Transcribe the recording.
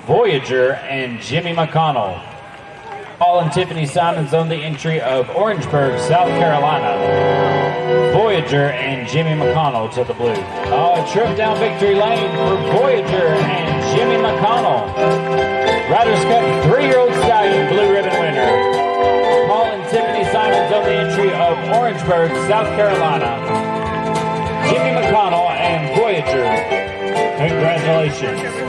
Voyager and Jimmy McConnell. Paul and Tiffany Simons own the entry of Orangeburg, South Carolina. Voyager and Jimmy McConnell to the blue. A trip down victory lane for Voyager and Jimmy McConnell. Riders Cup 3-year-old stallion blue ribbon winner. Paul and Tiffany Simons own the entry of Orangeburg, South Carolina. Jimmy McConnell and Voyager. Congratulations.